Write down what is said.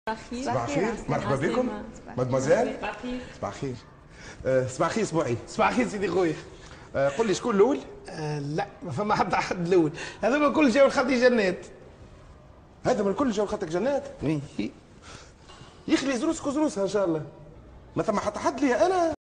صباح الخير، مرحبا بكم مادموزيل. صباح الخير. صباح الخير. صباح الخير سبوعي. صباح الخير سيدي خويا. قل لي شكون الاول؟ لا ما فما حتى حد الاول، هذوما الكل جاو لخطي جنات. هذا من الكل جاو لخطك جنات؟ يخلي زروسك وزروسها ان شاء الله. ما ثم حتى حد ليا انا.